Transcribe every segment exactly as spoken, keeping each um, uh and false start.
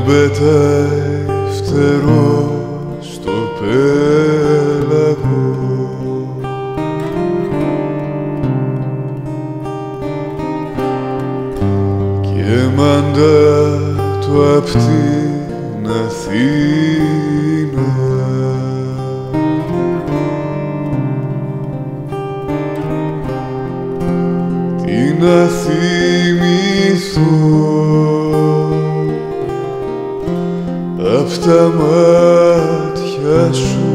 δεν πετάει φτερό στο πέλαγο και μαντάτο απ' την Αθήνα την να θυμηθώ απ' τα μάτια σου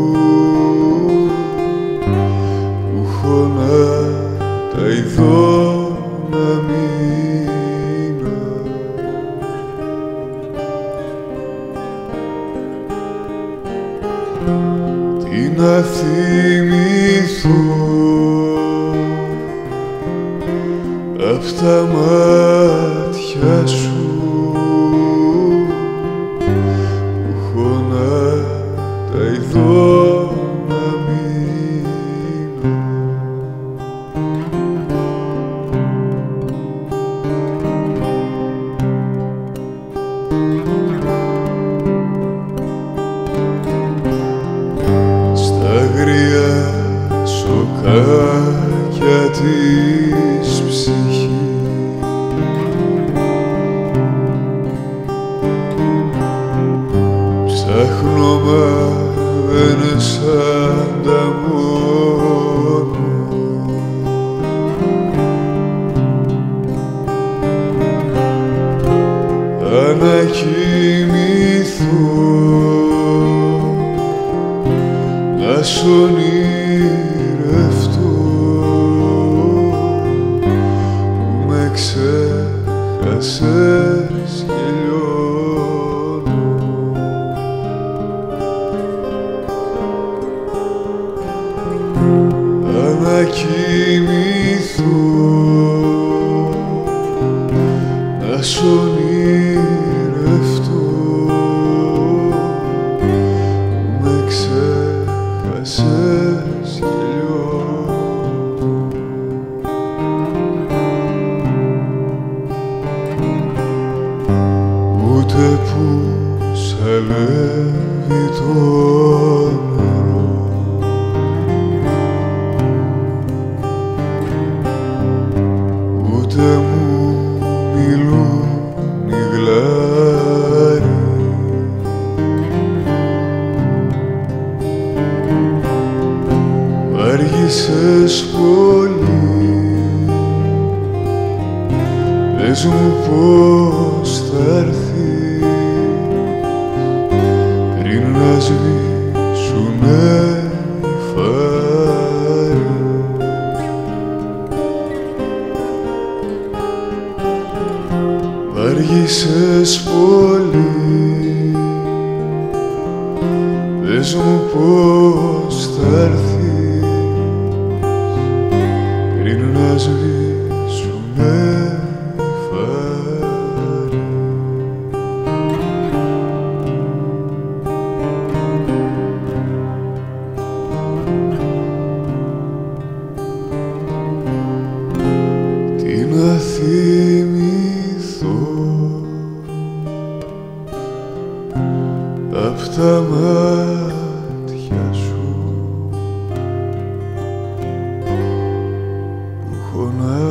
που έχω να τα ειδώ να μείνω τι να θυμηθώ απ' τα μάτια σου που έχω να τα ειδώ να μείνω στα αγρία σοκάκια της ψυχής ψάχνω μα δεν σαν τα μόνο να κοιμηθώ να σ' ονειρευτώ που με ξέχασες και λιώνω να κοιμηθώ να σ' ονειρευτώ που με ξέχασες και λιώνω ούτε που σαλεύει το νερό ούτε μου μιλούν οι γλάροι άργησες πολύ πες μου πως θα έρθεις πριν να σβήσουνε οι φάροι άργησες πολύ πες μου πως θα έρθεις πριν να σβήσουνε οι φάροι τι να θυμηθώ απ' τα μάτια σου που έχω να